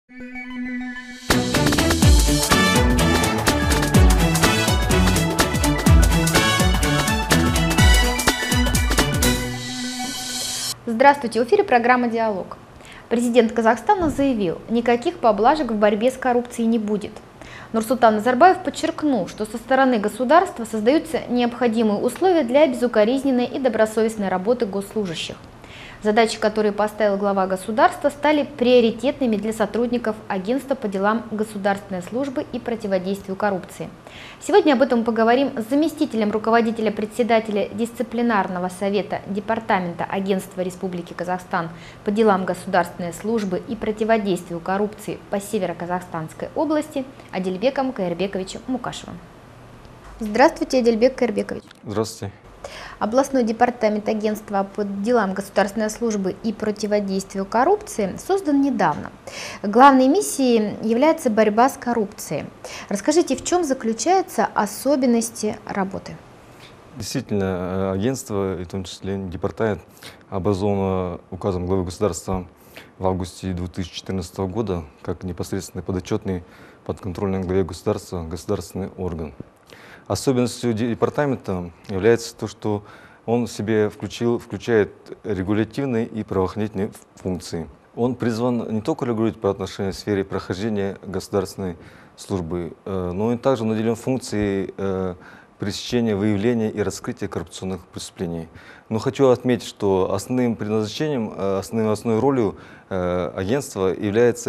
Здравствуйте, в эфире программа «Диалог». Президент Казахстана заявил, никаких поблажек в борьбе с коррупцией не будет. Нурсултан Назарбаев подчеркнул, что со стороны государства создаются необходимые условия для безукоризненной и добросовестной работы госслужащих. Задачи, которые поставил глава государства, стали приоритетными для сотрудников Агентства по делам государственной службы и противодействию коррупции. Сегодня об этом поговорим с заместителем руководителя председателя дисциплинарного совета Департамента Агентства Республики Казахстан по делам государственной службы и противодействию коррупции по Северо-Казахстанской области Адильбеком Каирбековичем Мукашевым. Здравствуйте, Адильбек Каирбекович. Здравствуйте. Областной департамент Агентства по делам государственной службы и противодействию коррупции создан недавно. Главной миссией является борьба с коррупцией. Расскажите, в чем заключаются особенности работы? Действительно, агентство, и в том числе департамент, образовано указом главы государства в августе 2014 года как непосредственно подотчетный подконтрольный главе государства государственный орган. Особенностью департамента является то, что он в себе включает регулятивные и правоохранительные функции. Он призван не только регулировать по отношению к сфере прохождения государственной службы, но и также наделен функцией пресечения, выявления и раскрытия коррупционных преступлений. Но хочу отметить, что основным предназначением, основной ролью агентства является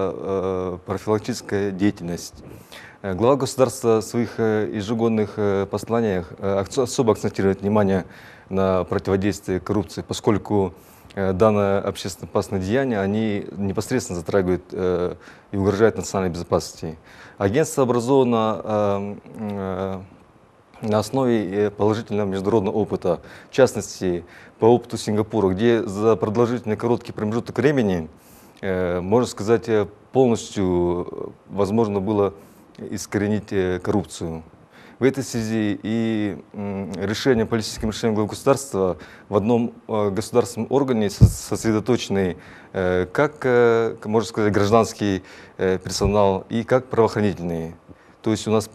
это профилактическая деятельность. Глава государства в своих ежегодных посланиях особо акцентирует внимание на противодействие коррупции, поскольку данное общественно опасное деяние, они непосредственно затрагивают и угрожают национальной безопасности. Агентство образовано на основе положительного международного опыта, в частности, по опыту Сингапура, где за продолжительный короткий промежуток времени, можно сказать, полностью возможно было искоренить коррупцию. В этой связи и политическим решением главы государства в одном государственном органе сосредоточены как, можно сказать, гражданский персонал и как правоохранительный. То есть у нас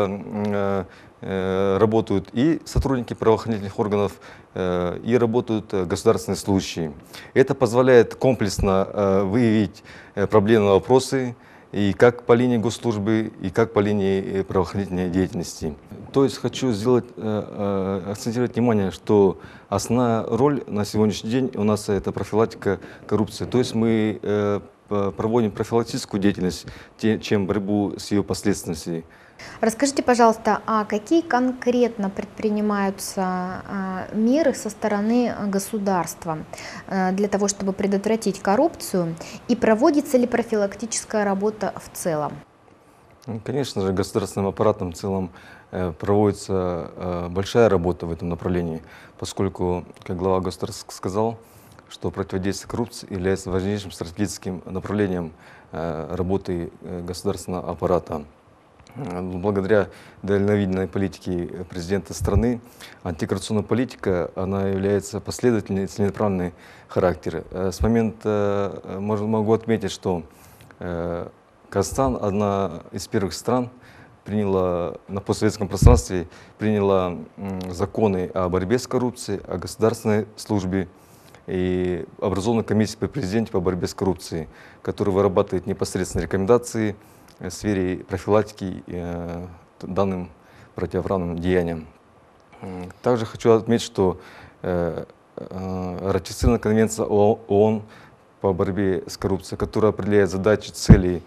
работают и сотрудники правоохранительных органов, и работают государственные служащие. Это позволяет комплексно выявить проблемные вопросы, и как по линии госслужбы, и как по линии правоохранительной деятельности. То есть хочу акцентировать внимание, что основная роль на сегодняшний день у нас это профилактика коррупции. То есть мы проводим профилактическую деятельность, чем борьбу с ее последствиями. Расскажите, пожалуйста, а какие конкретно предпринимаются меры со стороны государства для того, чтобы предотвратить коррупцию, и проводится ли профилактическая работа в целом? Конечно же, государственным аппаратом в целом проводится большая работа в этом направлении, поскольку, как глава государства сказал, что противодействие коррупции является важнейшим стратегическим направлением работы государственного аппарата. Благодаря дальновидной политике президента страны, антикоррупционная политика она является последовательной и целенаправленной характер. С момента могу отметить, что Казахстан одна из первых стран приняла на постсоветском пространстве законы о борьбе с коррупцией, о государственной службе и образована комиссия при президенте по борьбе с коррупцией, которая вырабатывает непосредственно рекомендации в сфере профилактики данным противоправным деяниям. Также хочу отметить, что ратифицирована конвенция ООН по борьбе с коррупцией, которая определяет задачи, цели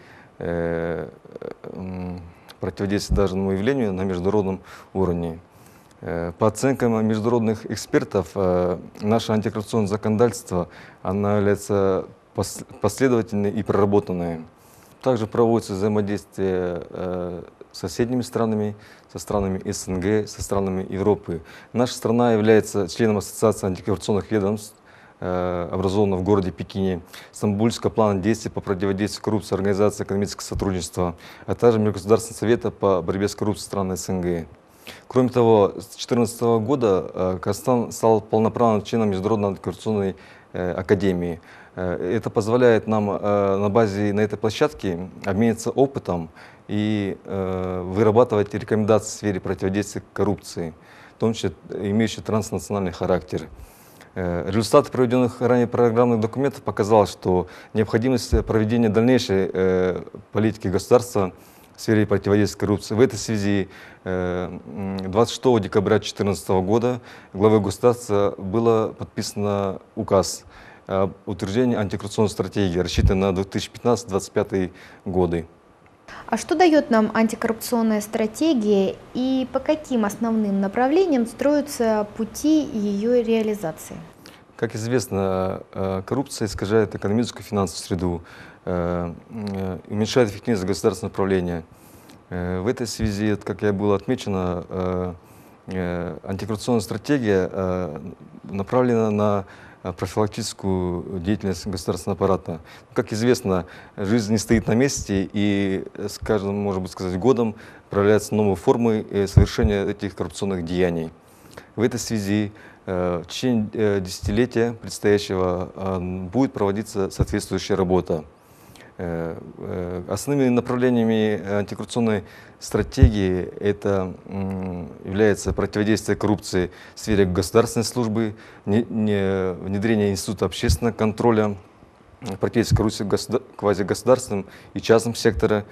противодействия данному явлению на международном уровне. По оценкам международных экспертов, наше антикоррупционное законодательство оно является последовательным и проработанным. Также проводится взаимодействие с соседними странами, со странами СНГ, со странами Европы. Наша страна является членом Ассоциации антикоррупционных ведомств, образованного в городе Пекине, Стамбульского плана действий по противодействию коррупции, Организации экономического сотрудничества, а также Межгосударственного совета по борьбе с коррупцией стран СНГ. Кроме того, с 2014 года Казахстан стал полноправным членом Международной антикоррупционной академии. Это позволяет нам на этой площадке обмениваться опытом и вырабатывать рекомендации в сфере противодействия коррупции, в том числе имеющие транснациональный характер. Результаты проведенных ранее программных документов показал, что необходимость проведения дальнейшей политики государства в сфере противодействия коррупции. В этой связи 26 декабря 2014 года главой государства было подписано указ об утверждении антикоррупционной стратегии, рассчитанной на 2015-2025 годы. А что дает нам антикоррупционная стратегия и по каким основным направлениям строятся пути ее реализации? Как известно, коррупция искажает экономическую и финансовую среду, уменьшает эффективность государственного управления. В этой связи, как я было отмечено, антикоррупционная стратегия направлена на профилактическую деятельность государственного аппарата. Как известно, жизнь не стоит на месте, и с каждым, можно быть сказать, годом проявляются новые формы совершения этих коррупционных деяний. В этой связи в течение десятилетия предстоящего будет проводиться соответствующая работа. Основными направлениями антикоррупционной стратегии это является противодействие коррупции в сфере государственной службы, внедрение института общественного контроля, противодействие коррупции в квазигосударственном и частном секторе,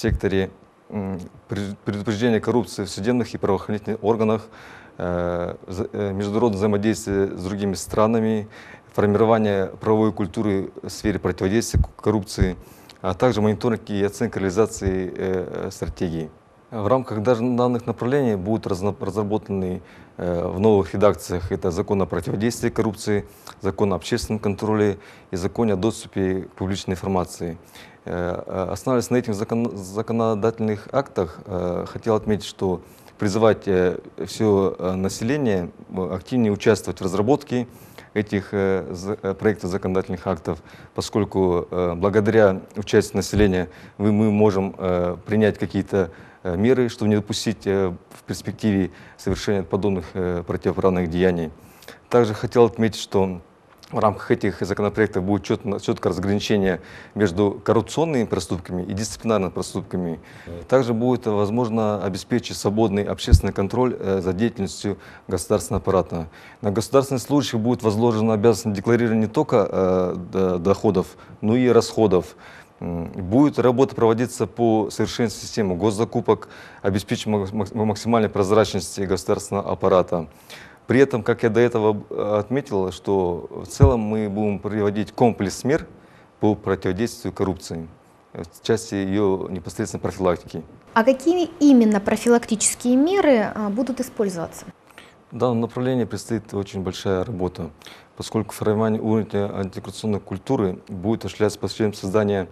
предупреждение коррупции в судебных и правоохранительных органах, международное взаимодействие с другими странами, формирование правовой культуры в сфере противодействия коррупции, а также мониторинг и оценка реализации стратегии. В рамках данных направлений будут разработаны в новых редакциях это закон о противодействии коррупции, закон о общественном контроле и закон о доступе к публичной информации. Основываясь на этих законодательных актах, хотел отметить, что призывать все население активнее участвовать в разработке этих проектов законодательных актов, поскольку благодаря участию населения мы можем принять какие-то меры, чтобы не допустить в перспективе совершения подобных противоправных деяний. Также хотел отметить, что в рамках этих законопроектов будет четкое разграничение между коррупционными проступками и дисциплинарными проступками. Также будет возможно обеспечить свободный общественный контроль за деятельностью государственного аппарата. На государственных служащих будет возложена обязанность декларирования не только доходов, но и расходов. Будет работа проводиться по совершенствованию системы госзакупок, обеспечить максимальной прозрачности государственного аппарата. При этом, как я до этого отметил, что в целом мы будем проводить комплекс мер по противодействию коррупции, в части ее непосредственно профилактики. А какие именно профилактические меры будут использоваться? В данном направлении предстоит очень большая работа, поскольку формирование уровня антикоррупционной культуры будет осуществляться посредством создания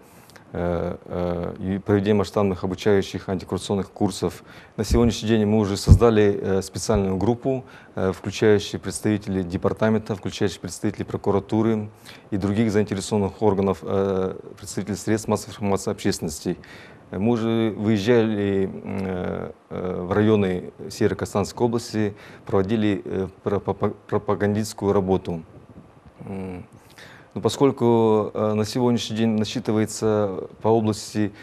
и проведения масштабных обучающих антикоррупционных курсов. На сегодняшний день мы уже создали специальную группу, включающую представителей департамента, включающую представителей прокуратуры и других заинтересованных органов, представителей средств массовой информации общественности. Мы уже выезжали в районы Северо-Казахстанской области, проводили пропагандистскую работу. Но поскольку на сегодняшний день насчитывается по области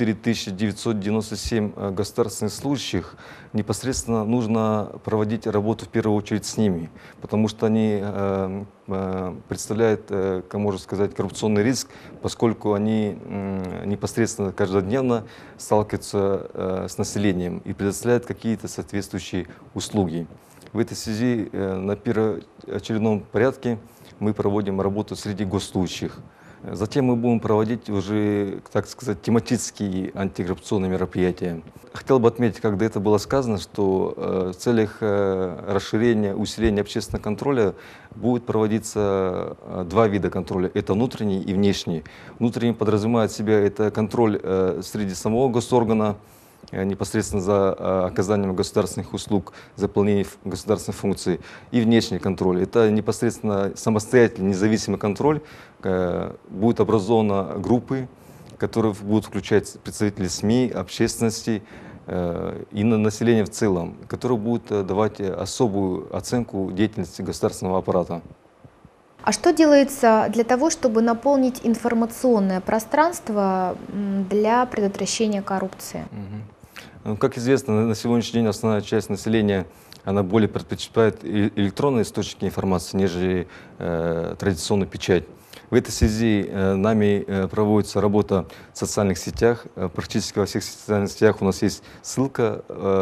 4997 государственных служащих, непосредственно нужно проводить работу в первую очередь с ними, потому что они представляют, как можно сказать, коррупционный риск, поскольку они непосредственно каждодневно сталкиваются с населением и предоставляют какие-то соответствующие услуги. В этой связи на первоочередном порядке мы проводим работу среди госслужащих. Затем мы будем проводить уже, так сказать, тематические антикоррупционные мероприятия. Хотел бы отметить, как до этого было сказано, что в целях расширения, усиления общественного контроля будет проводиться два вида контроля. Это внутренний и внешний. Внутренний подразумевает в себя это контроль среди самого госоргана, непосредственно за оказанием государственных услуг, заполнением государственных функций, и внешний контроль. Это непосредственно самостоятельный, независимый контроль. Будут образованы группы, которые будут включать представителей СМИ, общественности и населения в целом, которые будут давать особую оценку деятельности государственного аппарата. А что делается для того, чтобы наполнить информационное пространство для предотвращения коррупции? Ну, как известно, на сегодняшний день основная часть населения она более предпочитает электронные источники информации, нежели традиционную печать. В этой связи нами проводится работа в социальных сетях. Практически во всех социальных сетях у нас есть ссылка,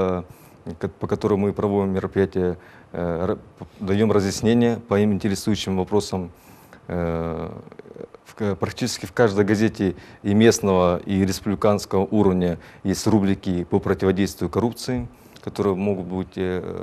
по которой мы проводим мероприятия, даем разъяснения по интересующим вопросам. Практически в каждой газете и местного, и республиканского уровня есть рубрики по противодействию коррупции, которые могут быть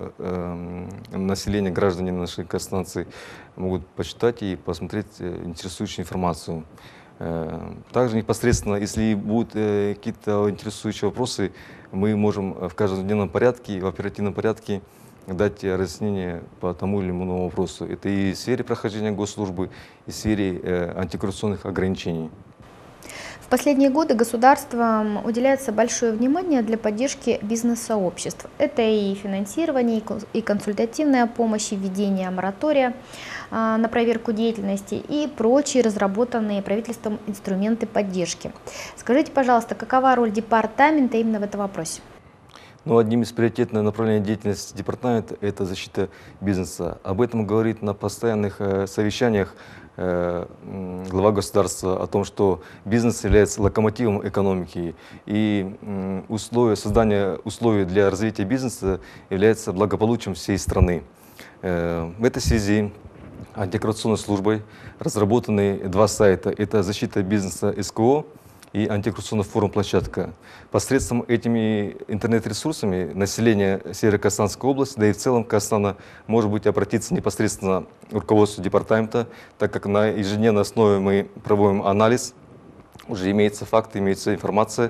население, граждане нашей станции могут почитать и посмотреть интересующую информацию. Также непосредственно, если будут какие-то интересующие вопросы, мы можем в каждодневном порядке, в оперативном порядке дать разъяснение по тому или иному вопросу. Это и в сфере прохождения госслужбы, и в сфере антикоррупционных ограничений. В последние годы государством уделяется большое внимание для поддержки бизнес-сообществ. Это и финансирование, и консультативная помощь, и введение моратория на проверку деятельности и прочие разработанные правительством инструменты поддержки. Скажите, пожалуйста, какова роль департамента именно в этом вопросе? Ну, одним из приоритетных направлений деятельности департамента – это защита бизнеса. Об этом говорит на постоянных совещаниях глава государства о том, что бизнес является локомотивом экономики, и создание условий для развития бизнеса является благополучием всей страны. В этой связи антикоррупционной службой разработаны два сайта. Это «Защита бизнеса СКО» и антикоррупционный форум «Площадка». Посредством этими интернет-ресурсами население Северо-Казахстанской области, да и в целом Казахстана, может быть обратиться непосредственно к руководству департамента, так как на ежедневной основе мы проводим анализ, уже имеются факты, имеется информация,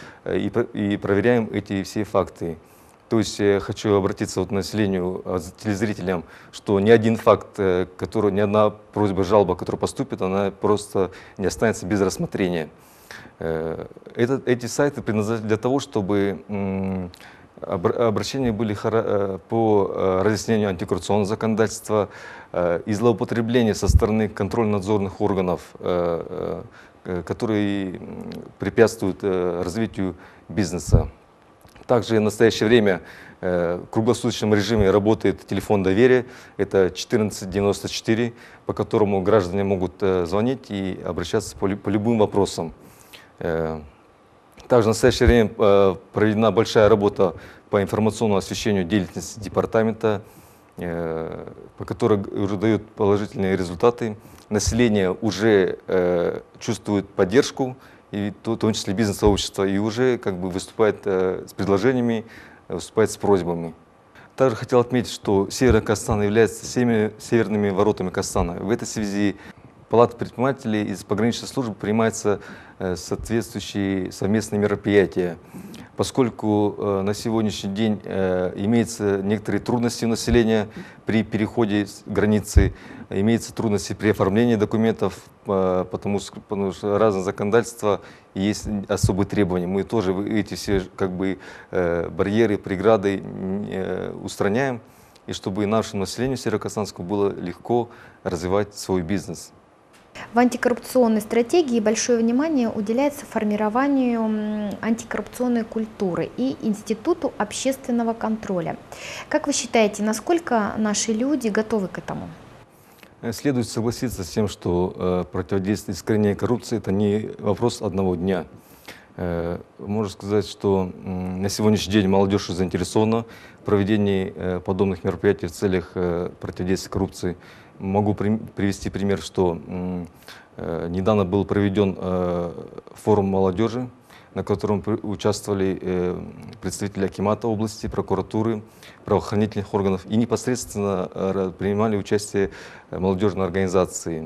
и проверяем эти все факты. То есть я хочу обратиться к населению, телезрителям, что ни один факт, ни одна просьба, жалоба, которая поступит, она просто не останется без рассмотрения. Эти сайты предназначены для того, чтобы обращения были по разъяснению антикоррупционного законодательства и злоупотребления со стороны контрольно-надзорных органов, которые препятствуют развитию бизнеса. Также в настоящее время в круглосуточном режиме работает телефон доверия, это 1494, по которому граждане могут звонить и обращаться по любым вопросам. Также в настоящее время проведена большая работа по информационному освещению деятельности департамента, по которой уже дают положительные результаты. Население уже чувствует поддержку, и в том числе бизнес-сообщество, и уже выступает с предложениями, выступает с просьбами. Также хотел отметить, что Северо-Казахстан является северными воротами Казахстана. В этой связи Палата предпринимателей из пограничной службы принимаются соответствующие совместные мероприятия. Поскольку на сегодняшний день имеются некоторые трудности у населения при переходе границы, имеются трудности при оформлении документов, потому что разные законодательства и есть особые требования. Мы тоже эти все барьеры, преграды устраняем, и чтобы нашему населению Северо-Казахстанскому было легко развивать свой бизнес. В антикоррупционной стратегии большое внимание уделяется формированию антикоррупционной культуры и институту общественного контроля. Как вы считаете, насколько наши люди готовы к этому? Следует согласиться с тем, что противодействие искоренения коррупции – это не вопрос одного дня. Можно сказать, что на сегодняшний день молодежь заинтересована в проведении подобных мероприятий в целях противодействия коррупции. Могу привести пример, что недавно был проведен форум молодежи, на котором участвовали представители акимата области, прокуратуры, правоохранительных органов и непосредственно принимали участие молодежной организации.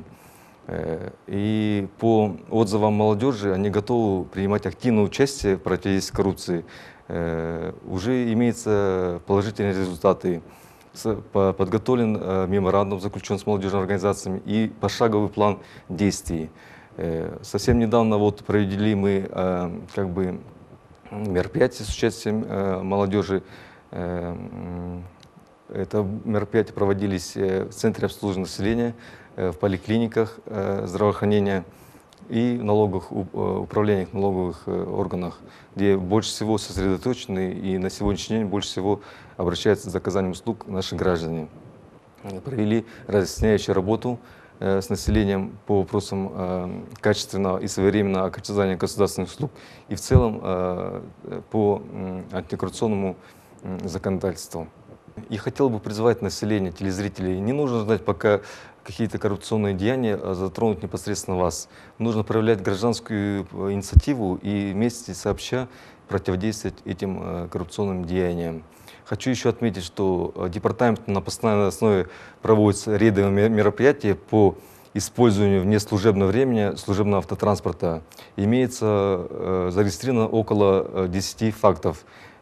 И по отзывам молодежи они готовы принимать активное участие в противодействии коррупции. Уже имеются положительные результаты. Подготовлен меморандум, заключен с молодежными организациями, и пошаговый план действий. Совсем недавно провели мы мероприятие с участием молодежи. Это мероприятия проводились в Центре обслуживания населения в поликлиниках здравоохранения и в управлениях, налоговых органах, где больше всего сосредоточены и на сегодняшний день больше всего обращаются за оказанием услуг наши граждане. Провели разъясняющую работу с населением по вопросам качественного и своевременного оказания государственных услуг и в целом по антикоррупционному законодательству. И хотел бы призвать население, телезрителей, не нужно ждать, пока какие-то коррупционные деяния затронут непосредственно вас. Нужно проявлять гражданскую инициативу и вместе сообща противодействовать этим коррупционным деяниям. Хочу еще отметить, что департаментом на постоянной основе проводятся рейдовые мероприятия по использованию в неслужебное время служебного автотранспорта. Имеется зарегистрировано около 10 фактов.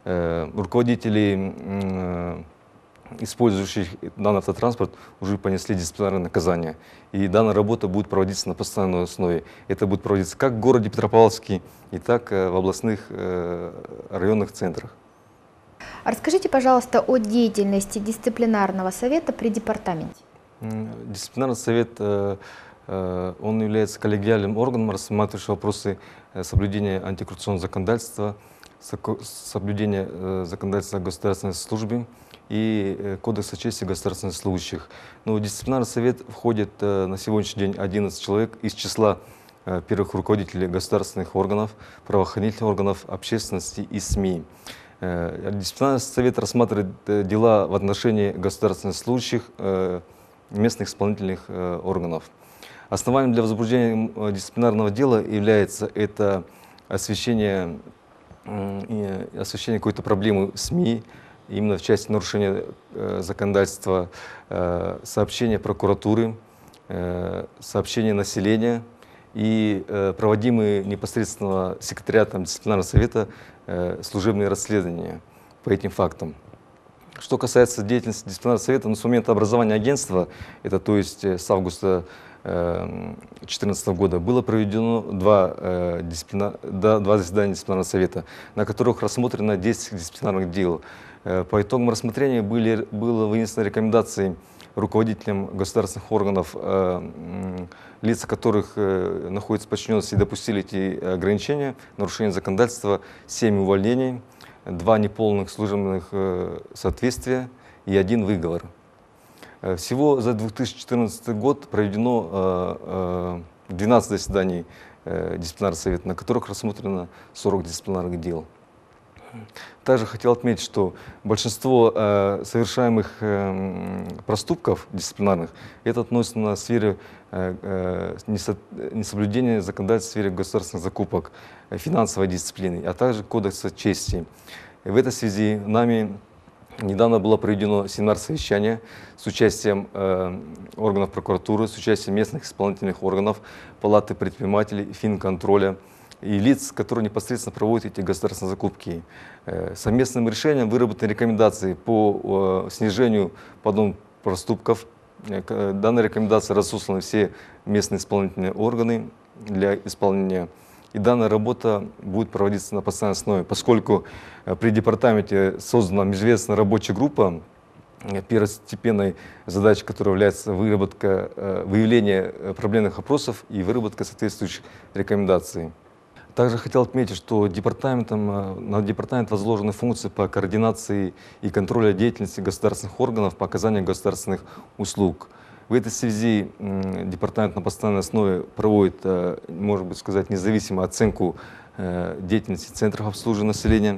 Руководители, использующих данный автотранспорт, уже понесли дисциплинарное наказание. И данная работа будет проводиться на постоянной основе. Это будет проводиться как в городе Петропавловске, и так в областных районных центрах. Расскажите, пожалуйста, о деятельности дисциплинарного совета при департаменте. Дисциплинарный совет, он является коллегиальным органом, рассматривающим вопросы соблюдения антикоррупционного законодательства, соблюдения законодательства о государственной службе и Кодекса чести государственных служащих. Но в дисциплинарный совет входит на сегодняшний день 11 человек из числа первых руководителей государственных органов, правоохранительных органов, общественности и СМИ. Дисциплинарный совет рассматривает дела в отношении государственных служащих, местных исполнительных органов. Основанием для возбуждения дисциплинарного дела является это освещение какой-то проблемы в СМИ, именно в части нарушения законодательства, сообщения прокуратуры, сообщения населения и проводимые непосредственно секретариатом дисциплинарного совета служебные расследования по этим фактам. Что касается деятельности дисциплинарного совета, с момента образования агентства, это то есть с августа 2014 года, было проведено два заседания дисциплинарного совета, на которых рассмотрено 10 дисциплинарных дел. По итогам рассмотрения было вынесено рекомендации руководителям государственных органов, лица которых находятся в подчиненности и допустили эти ограничения, нарушение законодательства, 7 увольнений, 2 неполных служебных соответствия и 1 выговор. Всего за 2014 год проведено 12 заседаний дисциплинарного совета, на которых рассмотрено 40 дисциплинарных дел. Также хотел отметить, что большинство совершаемых проступков дисциплинарных это относится на сфере несоблюдения законодательства в сфере государственных закупок, финансовой дисциплины, а также Кодекса чести. В этой связи нами недавно было проведено семинар-совещание с участием органов прокуратуры, с участием местных исполнительных органов, Палаты предпринимателей, Финконтроля и лиц, которые непосредственно проводят эти государственные закупки. Совместным решением выработаны рекомендации по снижению подобных проступков. Данные рекомендации разосланы все местные исполнительные органы для исполнения. И данная работа будет проводиться на постоянной основе, поскольку при департаменте создана межведомственная рабочая группа, первостепенной задачей которой является выявление проблемных вопросов и выработка соответствующих рекомендаций. Также хотел отметить, что на департамент возложены функции по координации и контролю деятельности государственных органов по оказанию государственных услуг. В этой связи департамент на постоянной основе проводит, можно сказать, независимую оценку деятельности центров обслуживания населения,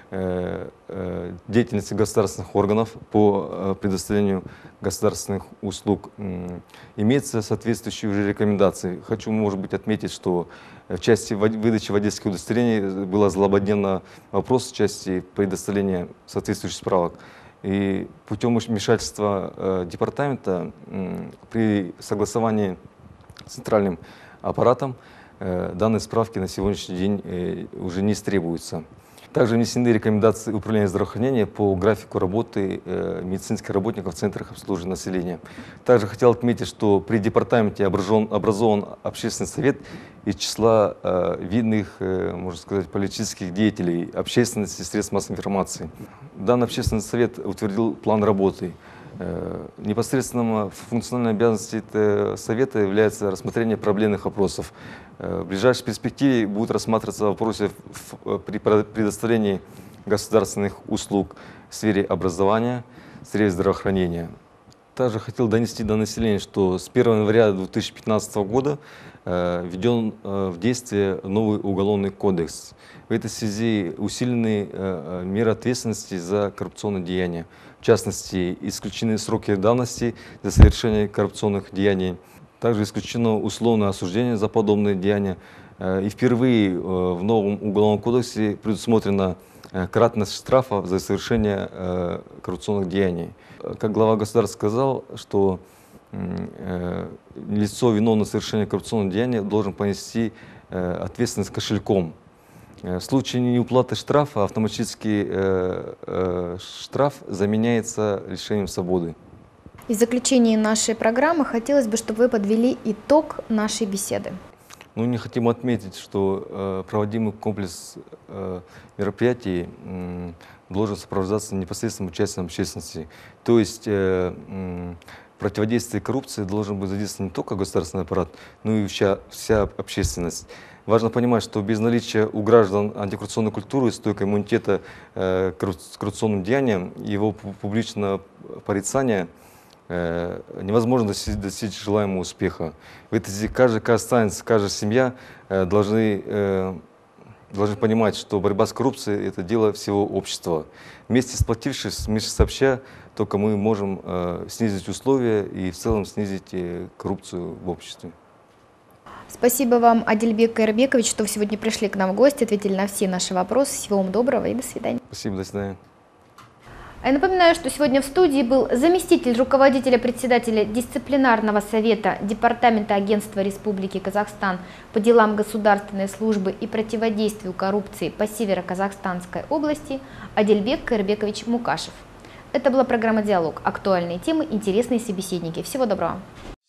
деятельности государственных органов по предоставлению государственных услуг. Имеются соответствующие уже рекомендации. Хочу, может быть, отметить, что в части выдачи водительских удостоверений был злободневный вопрос в части предоставления соответствующих справок. И путем вмешательства департамента при согласовании с центральным аппаратом данные справки на сегодняшний день уже не истребуются. Также внесены рекомендации Управления здравоохранения по графику работы медицинских работников в центрах обслуживания населения. Также хотел отметить, что при департаменте образован общественный совет из числа видных, можно сказать, политических деятелей, общественности, средств массовой информации. Данный общественный совет утвердил план работы. Непосредственно функциональной обязанностью Совета является рассмотрение проблемных вопросов. В ближайшей перспективе будут рассматриваться вопросы при предоставлении государственных услуг в сфере образования, в сфере здравоохранения. Также хотел донести до населения, что с 1 января 2015 года введен в действие новый уголовный кодекс. В этой связи усилены меры ответственности за коррупционные деяния. В частности, исключены сроки давности за совершение коррупционных деяний. Также исключено условное осуждение за подобные деяния. И впервые в новом уголовном кодексе предусмотрена кратность штрафа за совершение коррупционных деяний. Как глава государства сказал, что лицо, виновное в совершении коррупционного деяния, должен понести ответственность кошельком. В случае неуплаты штрафа автоматически штраф заменяется лишением свободы. И в заключении нашей программы хотелось бы, чтобы вы подвели итог нашей беседы. Ну, не хотим отметить, что проводимый комплекс мероприятий должен сопровождаться непосредственным участием общественности. То есть противодействие коррупции должен быть задействован не только государственный аппарат, но и вся общественность. Важно понимать, что без наличия у граждан антикоррупционной культуры и стойкого иммунитета к коррупционным деяниям, его публичного порицания невозможно достичь желаемого успеха. В этой связи каждый казахстанец, каждая семья должны понимать, что борьба с коррупцией – это дело всего общества. Вместе сплотившись, вместе сообща, только мы можем снизить условия и в целом снизить коррупцию в обществе. Спасибо вам, Адильбек Кайырбекович, что вы сегодня пришли к нам в гости, ответили на все наши вопросы. Всего вам доброго и до свидания. Спасибо, до свидания. А я напоминаю, что сегодня в студии был заместитель руководителя председателя дисциплинарного совета Департамента Агентства Республики Казахстан по делам государственной службы и противодействию коррупции по Северо-Казахстанской области Адильбек Кайырбекович Мукашев. Это была программа «Диалог». Актуальные темы, интересные собеседники. Всего доброго.